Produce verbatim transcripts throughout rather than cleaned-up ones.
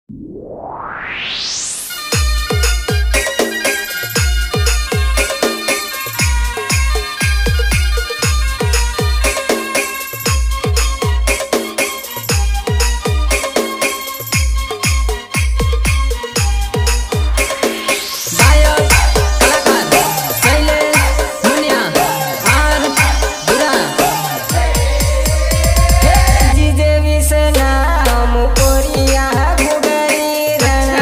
जी देवी से नाम कोरिया गुगरी रण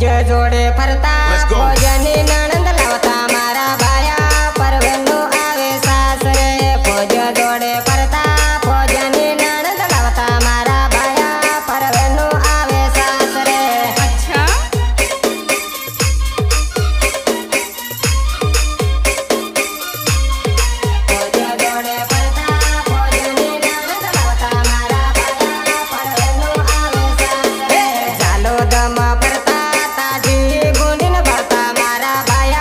फौज जोड़े फरता फौजनी ननंद लावता मारा बाया परवेनो आवे सासरे फौज जोड़े फरता फौजनी ननंद लावता मारा बाया परवेनो आवे सासरे। अच्छा फौज जोड़े फरता फौजनी ननंद लावता मारा बाया परवेनो आवे सासरे। जालो दम फरता ताजी गुंडीन भरता मारा बाया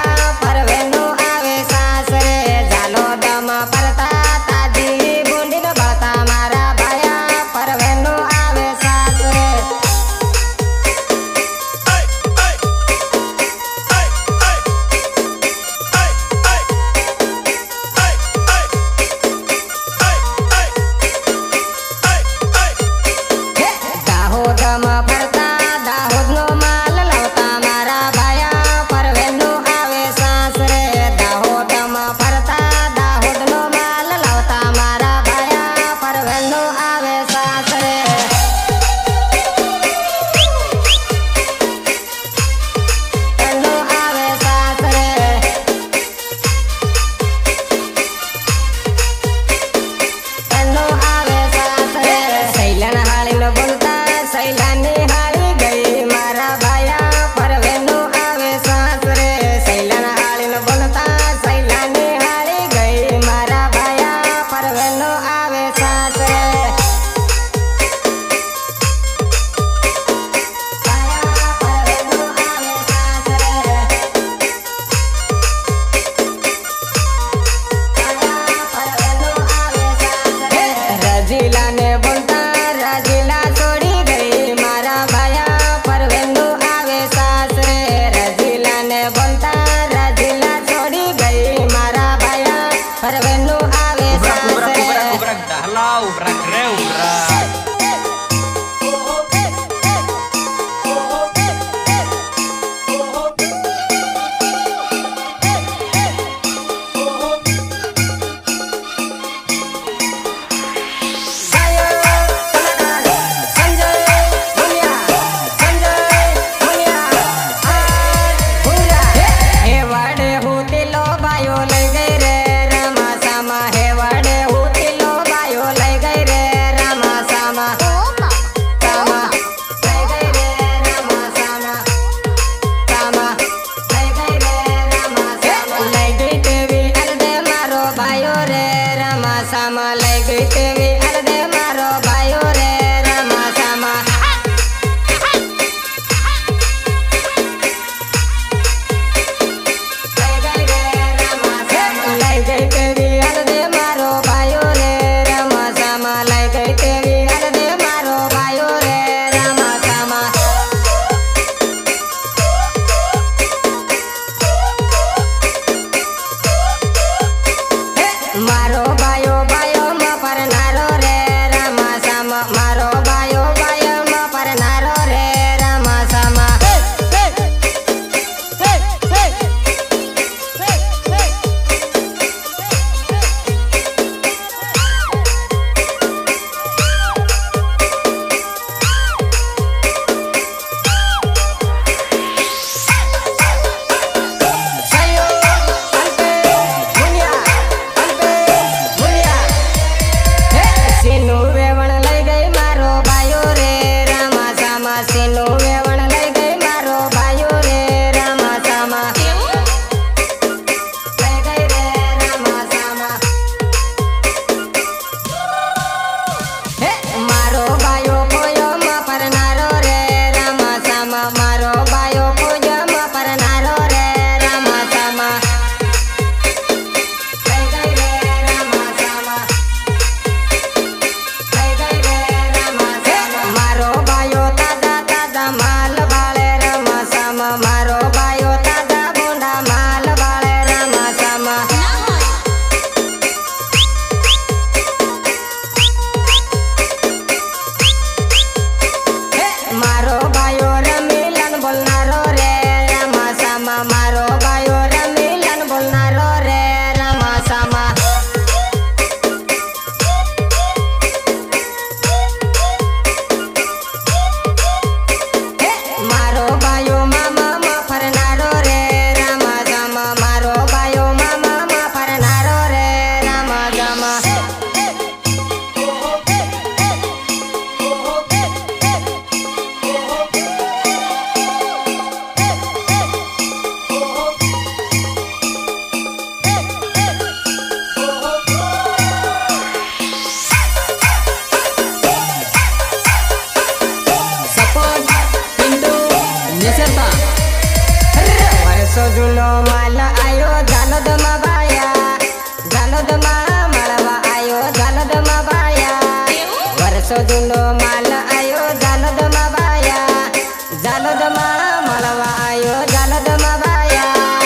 नेसरता वर्षो जुनो माल आयो जालद मा बाया जालद मा मळवा आयो जालद मा बाया वर्षो जुनो माल आयो जालद मा बाया जालद मा मळवा आयो जालद मा बाया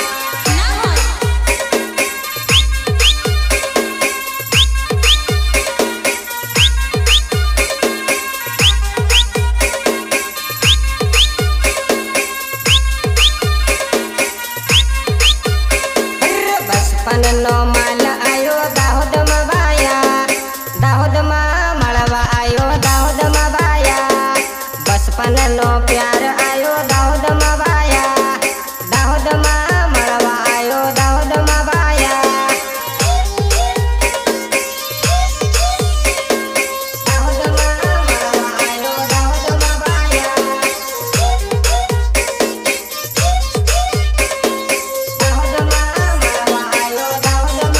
नो माल आयो दाहोद मा बाया दाहोद मा मळवा आयो दाहोद मा बाया बचपन नो प्यार आयो दाहोद मा बाया दाहोद मा मळवा आयो दाहोद मा बाया दाहोद मा मळवा आयो दाहोद मा बाया दाहोद मा मळवा आयो दाहोद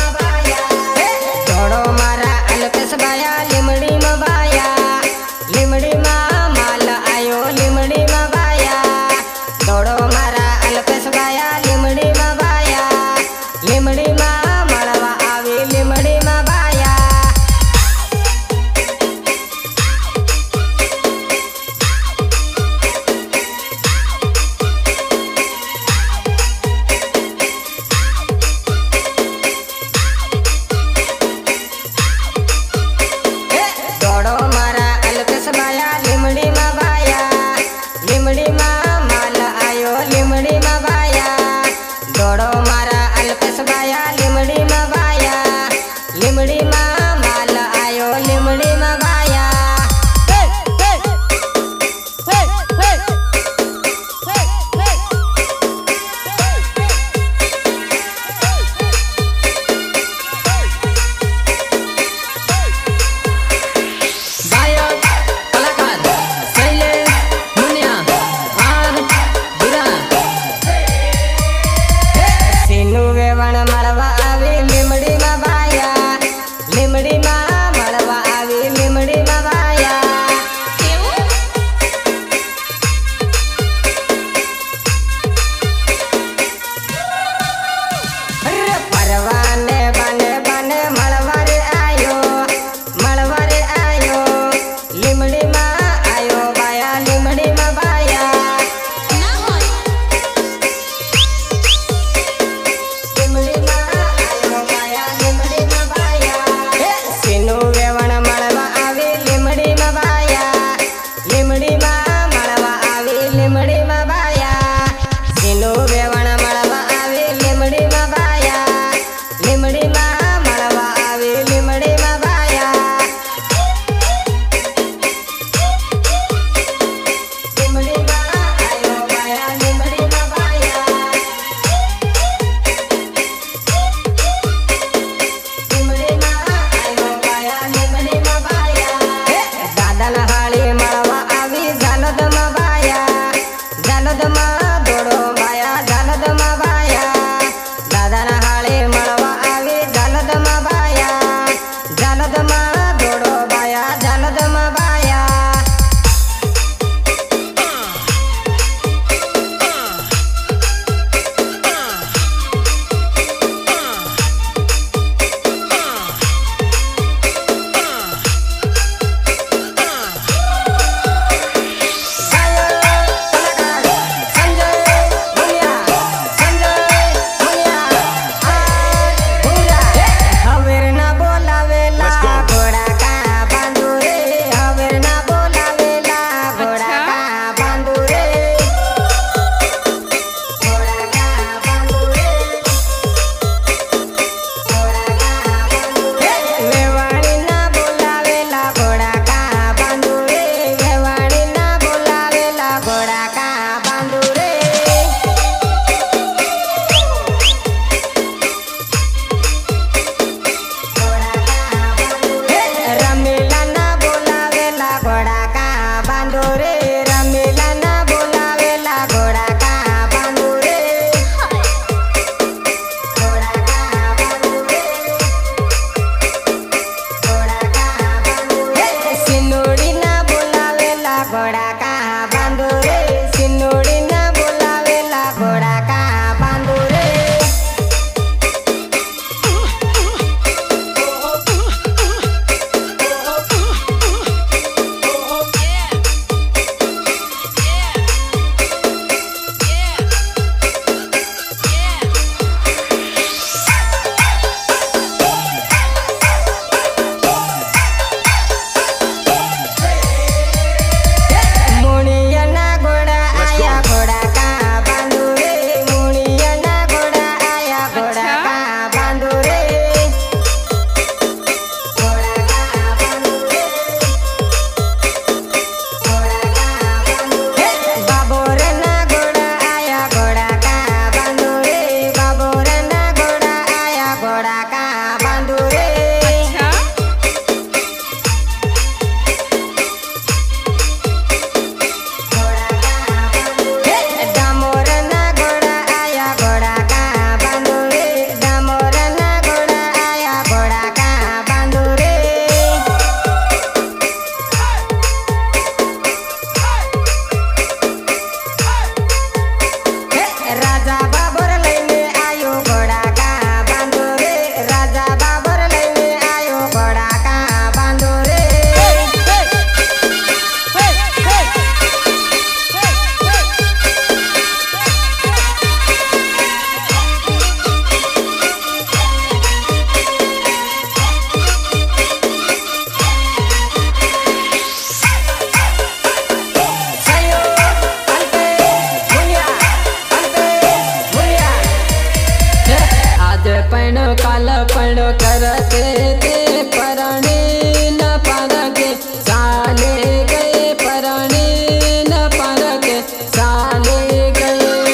पैणो काल पैणो करते ते परणे न परके साले गए परणे न परके साले गए।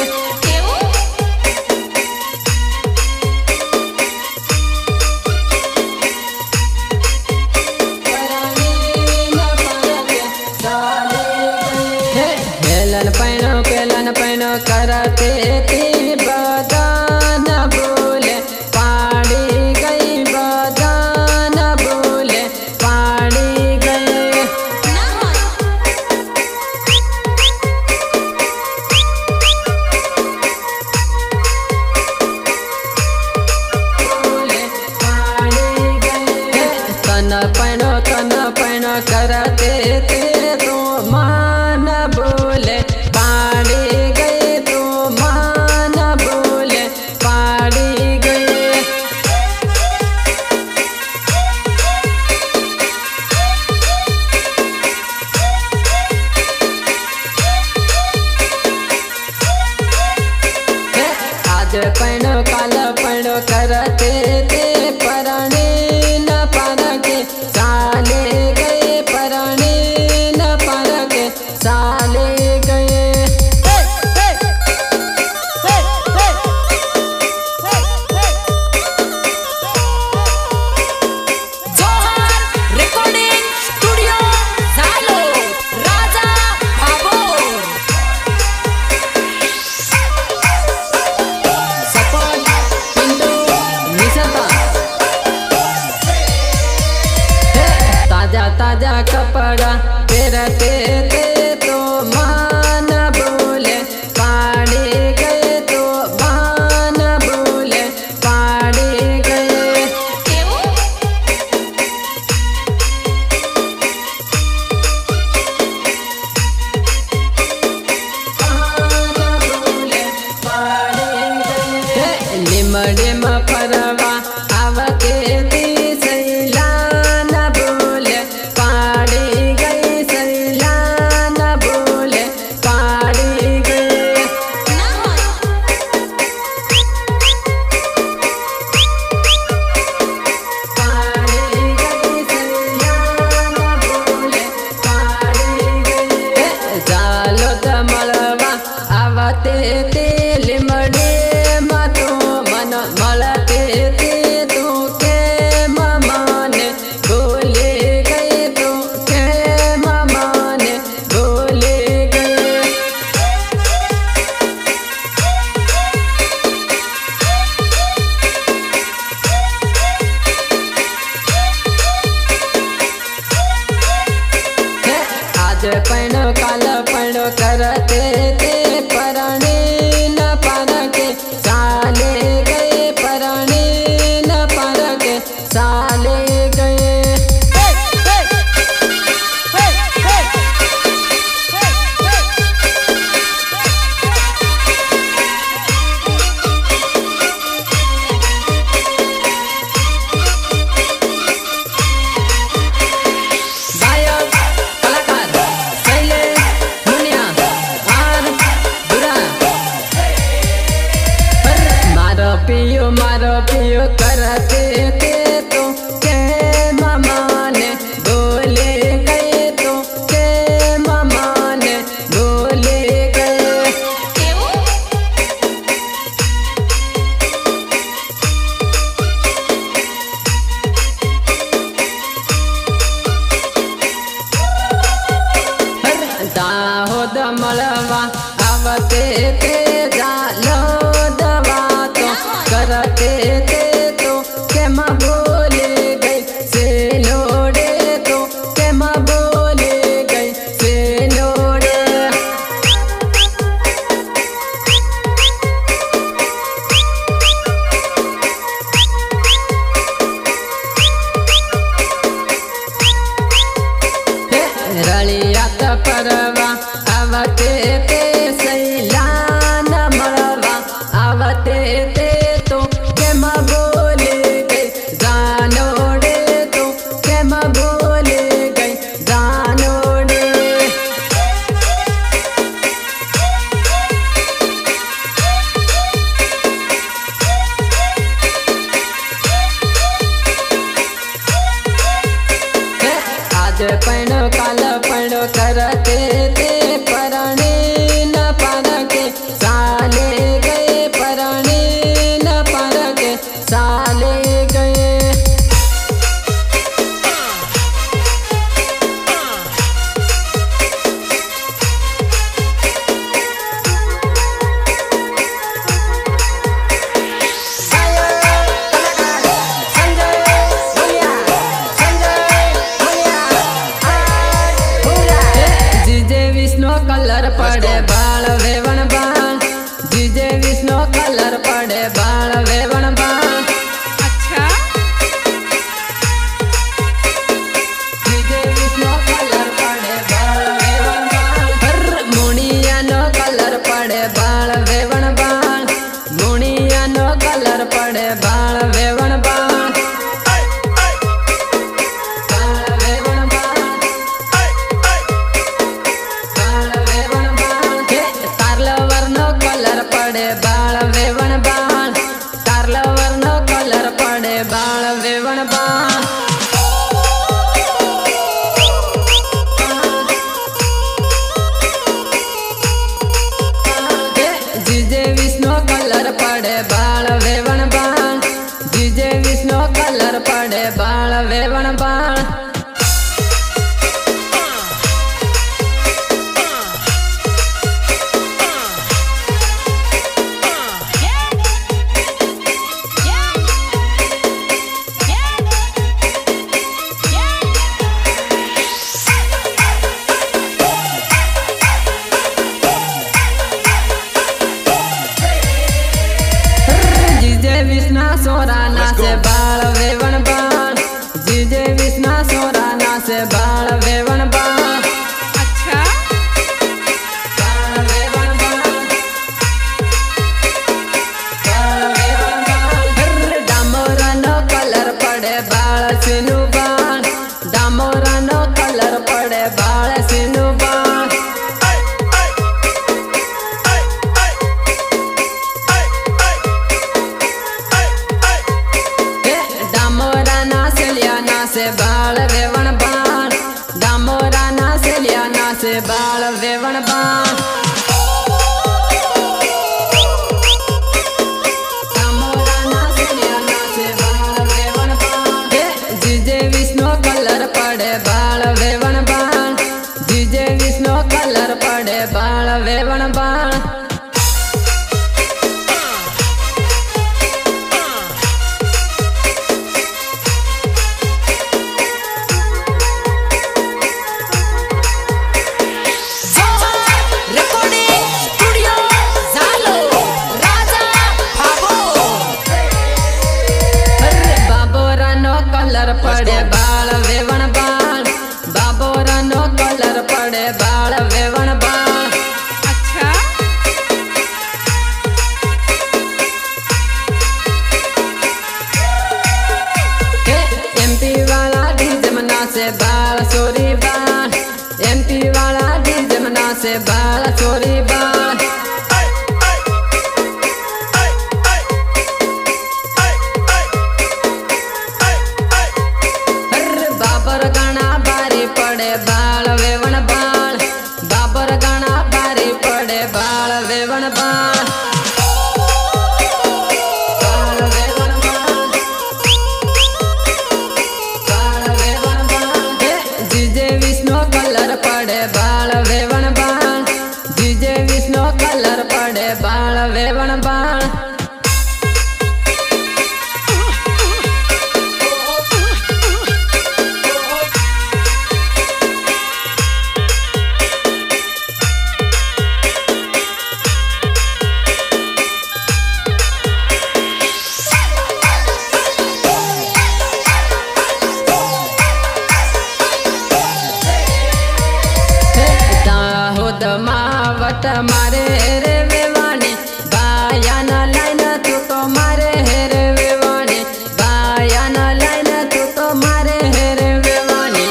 हेलन पैणो पेलन पैणो करते ते बदान बोले पाड़ी गई बदान बोले पाड़ी गए। तन पैणो तन पैणो करते ते तो मान बोले पाड़ी गए तो मान बोले पाड़ी गए। आज पैणो काल पैणो करते ते परणे न परके साले गए परणे न परके साले गए। ताजा ताजा कपड़ा तेरते ते तो मान बोले पाड़ी गए तो मान बोले पाड़ी गए। लिम लिम फरवा आवते ती सैला न बोले पाड़ी गई सैला न बोले पाड़ी गए। पाड़ी गई सैला न बोले पाड़ी गए। जालो दमलवा आवते ते लिमड़े मतो मन मलते ते तू के ममाने बोले गए तू के ममाने बोले गए। आज पैणो काल पैणो करते ते परणे न परके साले गए परणे न परके साले गए। गायक कलाकार शैलेश मुनिया आर बुरा मारो पियो मारो पियो करते ते तो के ममाने बोले गए तो के ममाने बोले गए। दाहोद मलवा आवते ते जालो दवा तो करते ते तो केम बोले गए से लोड़े तो केम बोले गए से लोड़े। रलियात परवा आवते ते सैला न जीजे विष्णु कलर पड़े बाल वेवण बाल। अच्छा जीजे विष्णु कलर पड़े बाल वेवण बाल। मुनिया नो कलर पड़े बाल वेवण बाल। मुनिया नो कलर पड़े बाल वेवण बाल। बाल वेवण बाल कारलवर नो कलर पड़े बाल वेवण बाल। जीजे विष्णु कलर पड़े बाल वेवण बाल। जीजे विष्णु कलर पड़े बाल वेवण बाल। विष्णा सोराना से बाल वेवण बाल। जीजे विष्णा सोराना से बाल वेवण बाल। अच्छा बाल वेवण बाल बाल वेवण बाल। डामोरा नो कलर पड़े बाल सिनु बाल। डामोरा नो कलर पड़े बाल सिनु बाल। से बाल वेवण बाल। डामोरा ना से लियाना से बाल वेवण बाल। डामोरा ना से लियाना से बाल वेवण बाल। जीजे विष्णु कलर पड़े बाल वेवण बाल। जीजे विष्णु कलर पड़े बाल वेवण बाल। पड़े बाल वेवण बाल। बाबोरा नो कलर पड़े बाल वेवण बाल। अच्छा एमपी वाला डीजमना से बाल चोरी बाल। एमपी वाला डीजमना से बाल चोरी बाल। पड़े बाल वेवण बाल। बाबर गाना बारी पड़े बाल वेवण बाल। बाल वेवण बाल बाल वेवण बाल। जीजे विष्णु कलर पड़े बाल वेवण बाल। जीजे विष्णु कलर पड़े बाल वेवण बाल। मावट मारे रे वेवानी बाया न लाइन तू तो मारे रे वेवानी। बाया न लाइन तू तो मारे रे वेवानी।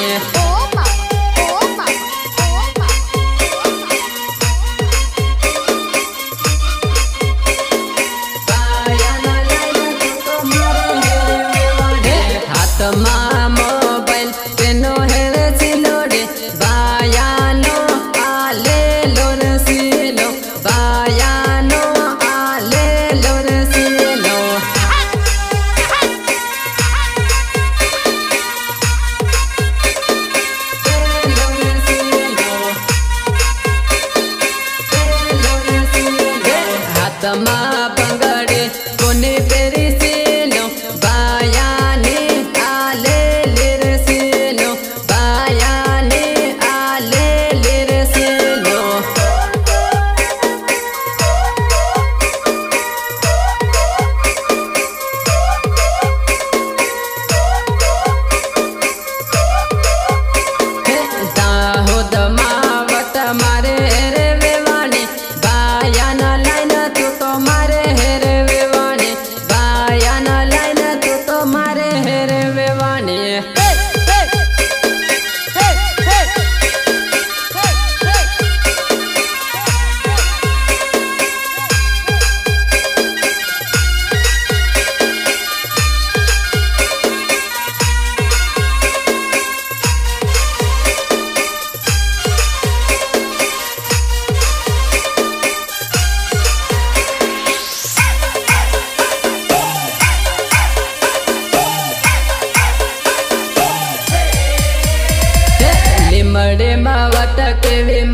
बाया न लाइन तू तो मारे रे वेवानी। हाथ मा मोबाइल तेनो हेरे सिलोडे बाया नो आले लोन सिलो। बाया नो आले लोन सिलो। हाथ मा बंगड़े कोने पेरी सिलो। बाया ने आले लेर सिलो। बाया ने आले लेर सिलो। જેવી